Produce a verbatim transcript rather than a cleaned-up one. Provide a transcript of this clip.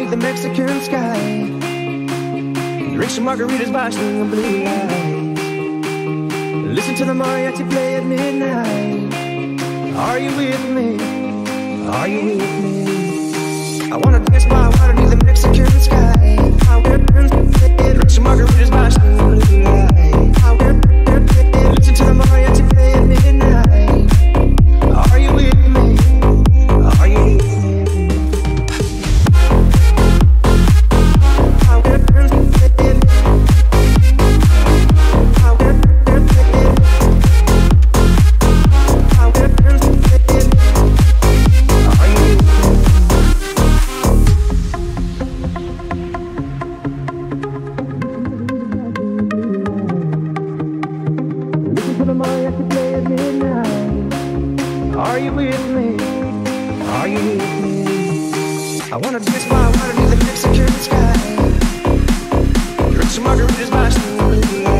underneath the Mexican sky. Drink some margaritas by swinging blue lights. Listen to the mariachi play at midnight. Are you with me? Are you with me? I wanna dance by water underneath the Mexican sky. Drink some margaritas by swinging blue lights. Listen to the mariachi play at midnight. Are you with me? Are you with me? Are you with me? Are you with me? I wanna dance by water underneath the Mexican sky. Drink some margaritas by swinging blue lights.